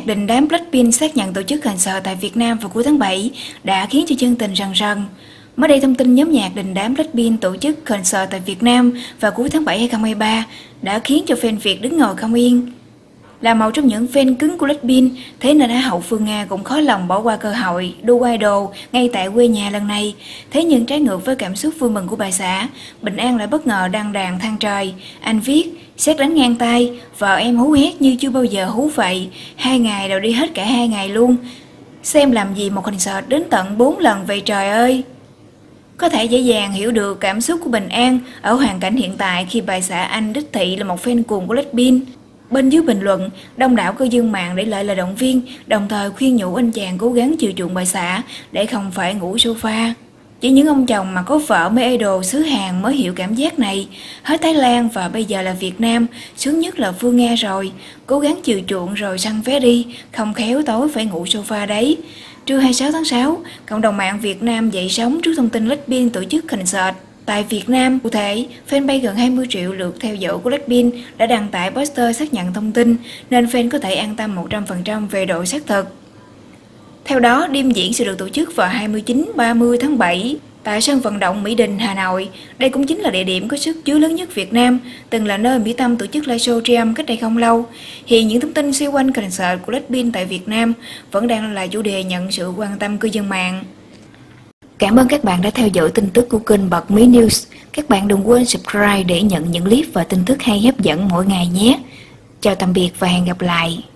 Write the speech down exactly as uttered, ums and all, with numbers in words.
nhạc đình đám Blackpink xác nhận tổ chức concert tại Việt Nam vào cuối tháng bảy đã khiến cho dân tình rần rần. Mới đây, thông tin nhóm nhạc đình đám Blackpink tổ chức concert tại Việt Nam vào cuối tháng bảy hai không hai ba đã khiến cho fan Việt đứng ngồi không yên. Là một trong những fan cứng của Blackpink, thế nên Á hậu Phương Nga cũng khó lòng bỏ qua cơ hội đu idol ngay tại quê nhà lần này. Thế nhưng trái ngược với cảm xúc vui mừng của bà xã, Bình An lại bất ngờ đăng đàn than trời. Anh viết: "Sét đánh ngang tay, vợ em hú hét như chưa bao giờ hú vậy. Hai ngày đều đi hết cả hai ngày luôn. Xem làm gì một concert đến tận bốn lần vậy trời ơi." Có thể dễ dàng hiểu được cảm xúc của Bình An ở hoàn cảnh hiện tại khi bà xã anh đích thị là một fan cuồng của Blackpink. Bên dưới bình luận, đông đảo cư dân mạng để lại lời động viên, đồng thời khuyên nhủ anh chàng cố gắng chiều chuộng bà xã để không phải ngủ sofa. Chỉ những ông chồng mà có vợ mấy idol xứ Hàn mới hiểu cảm giác này. Hết Thái Lan và bây giờ là Việt Nam, sướng nhất là Phương Nga rồi. Cố gắng chiều chuộng rồi săn vé đi, không khéo tối phải ngủ sofa đấy. Trưa hai mươi sáu tháng sáu, cộng đồng mạng Việt Nam dậy sóng trước thông tin Blackpink tổ chức concert tại Việt Nam. Cụ thể, fanpage gần hai mươi triệu lượt theo dõi của Blackpink đã đăng tải poster xác nhận thông tin, nên fan có thể an tâm một trăm phần trăm về độ xác thực. Theo đó, đêm diễn sẽ được tổ chức vào hai mươi chín ba mươi tháng bảy tại sân vận động Mỹ Đình, Hà Nội. Đây cũng chính là địa điểm có sức chứa lớn nhất Việt Nam, từng là nơi Mỹ Tâm tổ chức live show tri âm cách đây không lâu. Hiện những thông tin xoay quanh concert của Blackpink tại Việt Nam vẫn đang là chủ đề nhận sự quan tâm cư dân mạng. Cảm ơn các bạn đã theo dõi tin tức của kênh Bật Mí News. Các bạn đừng quên subscribe để nhận những clip và tin tức hay hấp dẫn mỗi ngày nhé. Chào tạm biệt và hẹn gặp lại.